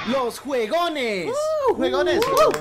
Los juegones. Juegones.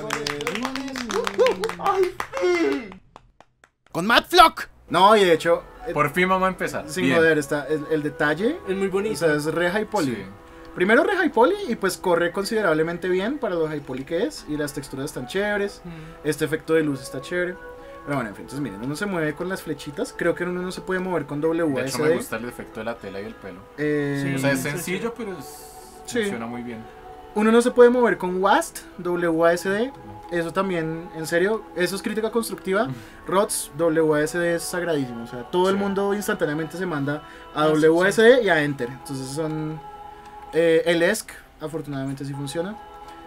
Con Matt Flock. No, y de hecho, Por fin vamos a empezar. sin Bien. joder, está el detalle. Es muy bonito. O sea, es re high poly. Sí. Primero re high poly y pues corre considerablemente bien para lo high poly que es. Y las texturas están chéveres. Este efecto de luz está chévere. Pero bueno, en fin, entonces miren, uno se mueve con las flechitas. Creo que uno no se puede mover con De hecho, me WASD. gusta el efecto de la tela y el pelo. Sí. O sea, es Sí, sencillo, sí. pero Sí. funciona muy bien. Uno no se puede mover con WASD. Eso también, en serio, eso es crítica constructiva. ROTS, WASD es sagradísimo. O sea, todo el Sí. mundo instantáneamente se manda a Ah, sí, WASD y a Enter. Entonces son... el ESC, afortunadamente sí funciona.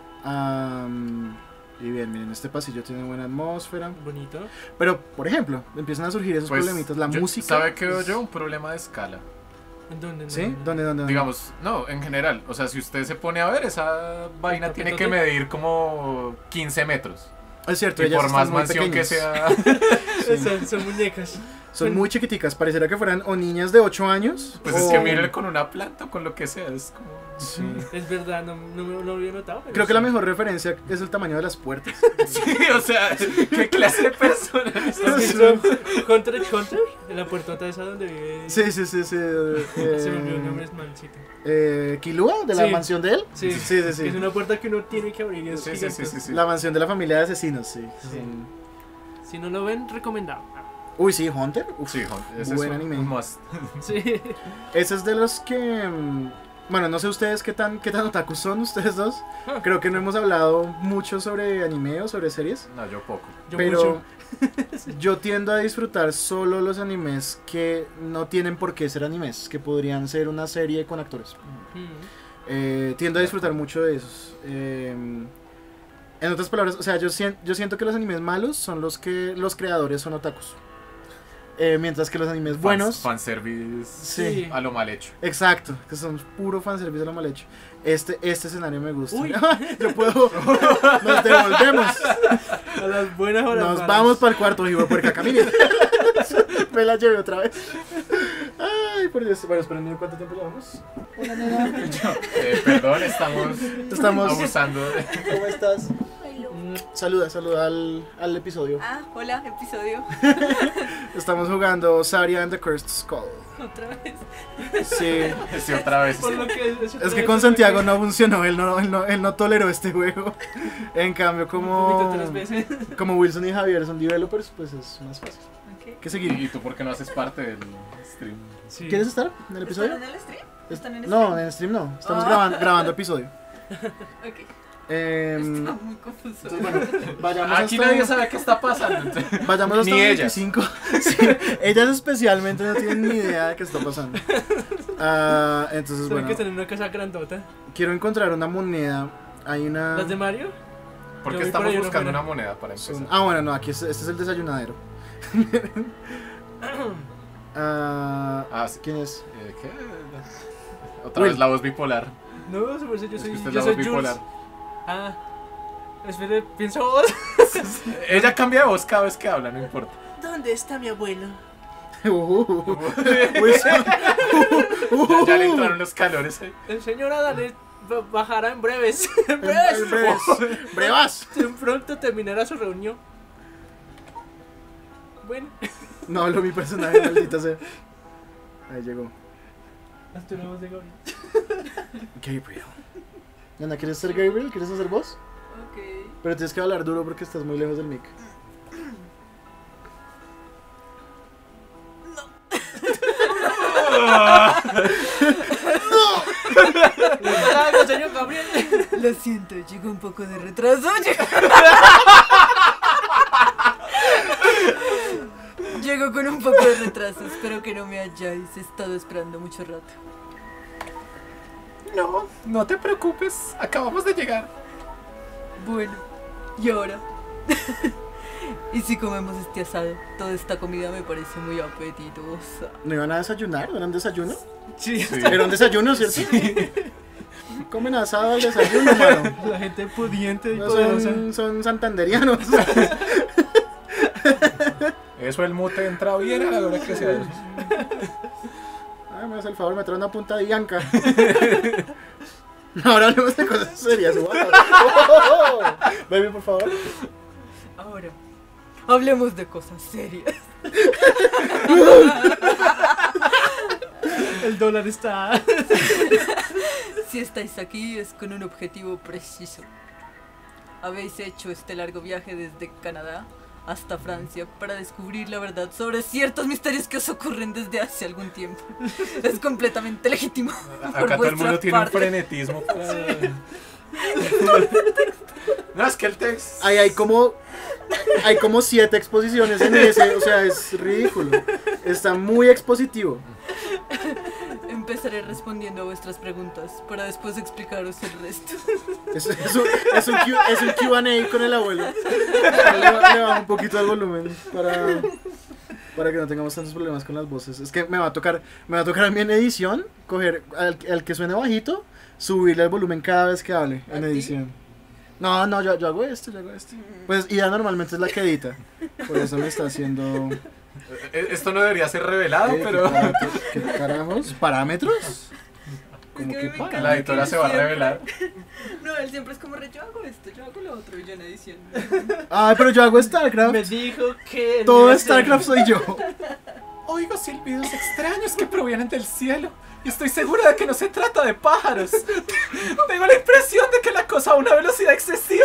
Y bien, miren, este pasillo tiene buena atmósfera. Bonito. Pero, por ejemplo, empiezan a surgir esos Pues, problemitas. La música... ¿Sabe qué veo es- yo? Un problema de escala. ¿En dónde? ¿Sí? ¿Dónde? Digamos, no, en general. O sea, si usted se pone a ver, esa vaina tiene que tapetote? medir como 15 metros. Es cierto, Y ellas por están más muy mansión que pequeñas. sea, Son muñecas. Son muy chiquiticas, pareciera que fueran o niñas de 8 años. pues o... es que mire con una planta o con lo que sea. Es como. Sí. Es verdad, no lo había notado. Pero Creo que sí. la mejor referencia es el tamaño de las puertas. Sí, o sea, ¿qué clase de persona es ¿Has esa? visto Hunter x Hunter? En la puertota esa donde vive. Sí. Se me olvidó el nombre, es mancito. Kilua, de la Sí. mansión de él. Sí, sí. Es una puerta que uno tiene que abrir. Y es Sí, sí, gigantesca. sí. La mansión de la familia de asesinos, sí. Sí. Si no lo ven, recomendado. Uy, sí, Hunter. Uf, Sí, ese buen es anime. un must. Sí. Ese es de los que... bueno, no sé ustedes qué tan otaku son ustedes dos. Creo que no hemos hablado mucho sobre anime o sobre series. No, yo poco. Yo pero mucho. yo tiendo a disfrutar solo los animes que no tienen por qué ser animes, que podrían ser una serie con actores. Tiendo a disfrutar mucho de esos. En otras palabras, o sea, yo siento que los animes malos son los que los creadores son otakus. Mientras que los animes buenos... Fanservice Sí, a lo mal hecho. exacto, que son puro fanservice a lo mal hecho. Este escenario me gusta. Uy. Yo puedo... Nos devolvemos. A las buenas horas. Nos vamos para el cuarto, hijo de puerca, camine. Me la llevé otra vez. Ay, por Dios. Bueno, esperen, ¿cuánto tiempo llevamos? Hola, nena. Perdón, estamos Estamos... abusando. ¿Cómo estás? Hello. Saluda al episodio. Ah, hola, episodio. Estamos jugando Saria and the Cursed Skull. Otra vez. Sí. Sí, otra vez. Por lo que Es que con Santiago no funcionó, él no toleró este juego. En cambio, Vomito 3 veces. como Wilson y Javier son developers, pues es más fácil. Ok. ¿Qué seguir? ¿Y tú por qué no haces parte del stream? Sí. ¿Quieres estar en el episodio? ¿Están en el stream? ¿Están en el No, stream? en el stream no. Estamos Ah. grabando episodio. Ok. Em, Está muy confuso. entonces, bueno, vayamos Aquí hasta, nadie sabe qué está pasando. vayamos hasta Ni el ellas. 25. Sí, ellas especialmente no tienen ni idea de qué está pasando. Entonces, Saben bueno, que están en una casa grandota. quiero encontrar una moneda. Hay una... ¿Las de Mario? Porque Yo voy por estamos ahí buscando afuera. una moneda para empezar. Bueno, no, aquí este es el desayunadero. Sí. ¿Quién es? ¿Qué? Otra Uy. vez la voz bipolar. No, yo Es que soy, usted es yo la soy voz Jules. bipolar. Ah. Espere, pienso vos. Ella cambia de voz cada vez que habla, no importa. ¿Dónde está mi abuelo? Wilson. Ya le entraron los calores. El señor Adán bajará en breves. En breves. Brevas. Tan pronto terminará su reunión. Bueno, No hablo mi personaje, maldita sea. Ahí llegó. hasta una voz de Gabriel. Gabriel. Nana, ¿quieres ser Gabriel? ¿Quieres hacer voz? Ok. Pero tienes que hablar duro porque estás muy lejos del mic. ¿Le pasa algo, señor Gabriel? Lo siento, llegó un poco de retraso. Llego con un poco de retraso. Espero que no me hayáis estado esperando mucho rato. No, no te preocupes. Acabamos de llegar. Bueno, ¿y ahora? ¿Y si comemos este asado? Toda esta comida me parece muy apetitosa. ¿No iban a desayunar? ¿Era un desayuno? Sí. Era un desayuno, ¿cierto? Comen asado al desayuno, mano. La gente pudiente y No poderosa. son santanderianos. Eso el mute entra bien a la hora que sea. Me hace el favor, me trae una punta de Bianca. Ahora hablemos de cosas serias. Wow. Baby, por favor. Ahora, hablemos de cosas serias. El dólar está... Si estáis aquí es con un objetivo preciso. Habéis hecho este largo viaje desde Canadá hasta Francia para descubrir la verdad sobre ciertos misterios que os ocurren desde hace algún tiempo. Es completamente legítimo. Acá todo el mundo tiene un frenetismo para... No, es que el texto... Ahí hay como 7 exposiciones en ese, o sea, es ridículo. Está muy expositivo. Empezaré respondiendo a vuestras preguntas para después explicaros el resto. Es un Q&A con el abuelo. Le bajo un poquito el volumen para que no tengamos tantos problemas con las voces. Es que me va a tocar a mí en edición coger al que suene bajito, subirle el volumen cada vez que hable en edición. No, yo hago esto. Pues Ida normalmente es la que edita. Por eso me está haciendo... Esto no debería ser revelado, pero... ¿Qué carajos? ¿Parámetros? ¿Cómo que para? La editora se va a revelar. No, él siempre es como yo hago esto, yo hago lo otro y yo en edición. Ay, pero yo hago StarCraft. Me dijo que... Todo StarCraft soy yo. Oigo silbidos extraños que provienen del cielo. Y estoy segura de que no se trata de pájaros. Tengo la impresión de que la cosa a una velocidad excesiva.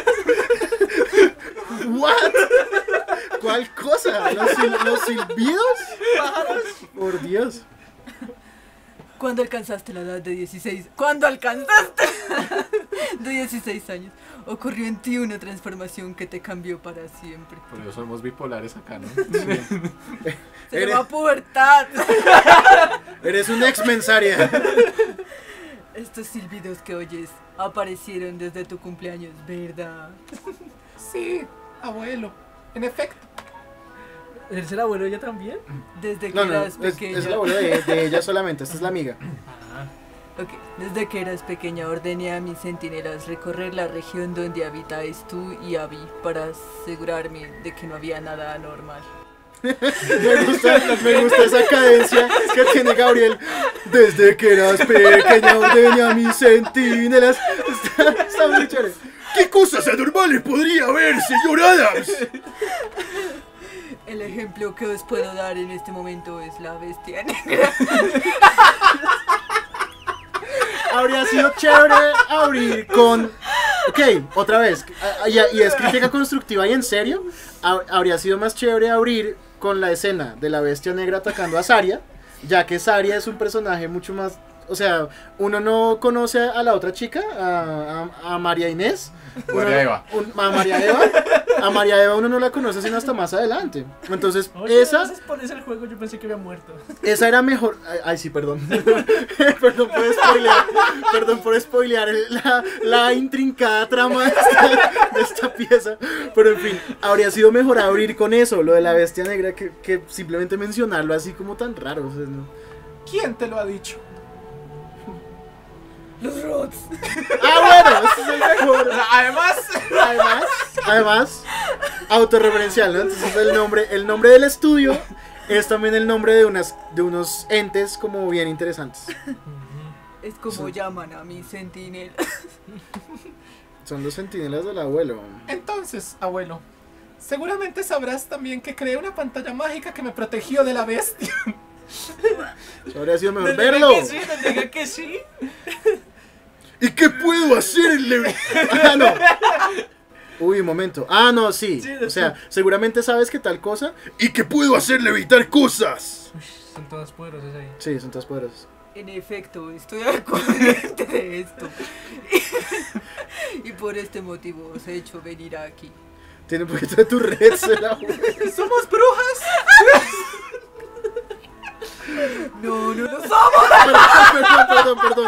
¿What? ¿Cuál cosa? ¿Los silbidos? ¿Pájaros? Por Dios. ¿Cuándo alcanzaste la edad de 16? ¿Cuándo alcanzaste de 16 años? Ocurrió en ti una transformación que te cambió para siempre. Por eso somos bipolares acá, ¿no? Se llama pubertad. Eres un ex-mensaria. Estos silbidos que oyes aparecieron desde tu cumpleaños, ¿verdad? Sí, abuelo. En efecto. ¿Eres el abuelo ella también? Desde que No, eras pequeña. es la abuela de ella solamente. Esta es la amiga. Ok, desde que eras pequeña ordené a mis centinelas recorrer la región donde habitáis tú y Abby para asegurarme de que no había nada anormal. Me gusta esa cadencia que tiene Gabriel. Desde que eras pequeña ordené a mis centinelas. Está muy chévere. ¿Qué cosas anormales podría haber, señor Adams? El ejemplo que os puedo dar en este momento es la bestia negra. Habría sido chévere abrir con... Ok, otra vez. Y es crítica constructiva y en serio. Habría sido más chévere abrir con la escena de la bestia negra atacando a Saria, ya que Saria es un personaje mucho más... O sea, uno no conoce a la otra chica, a María Inés. María Eva. A María Eva uno no la conoce sino hasta más adelante. Entonces, Oye, esa... a veces pones el juego, yo pensé que había muerto. Esa era mejor. Ay, sí, perdón. Perdón por spoilear la intrincada trama de esta pieza. Pero en fin, habría sido mejor abrir con eso, lo de la bestia negra, que simplemente mencionarlo así como tan raro. O sea, ¿no? ¿Quién te lo ha dicho? Los rots. Bueno, ese es el mejor. Además, Autorreferencial, ¿no? Entonces el nombre del estudio es también el nombre de unos entes como bien interesantes. Es como llaman a mis centinelas. Son los centinelas del abuelo. entonces, abuelo, seguramente sabrás también que creé una pantalla mágica que me protegió de la bestia. Eso habría sido mejor No verlo. diga que sí. ¿Y qué puedo hacerle? No. Uy, un momento. No, sí. O sea, seguramente sabes que tal cosa. ¿Y qué puedo hacerle evitar cosas? Son todas poderosas ahí. Sí, son todas poderosas. En efecto, estoy al corriente de esto. Y por este motivo os he hecho venir aquí. Tiene un poquito de tu red, ¿Somos brujas? No somos. Perdón.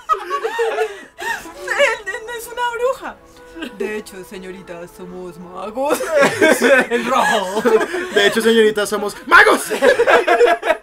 Él no es una bruja. De hecho, señorita, somos magos. El rojo. De hecho, señorita, somos magos.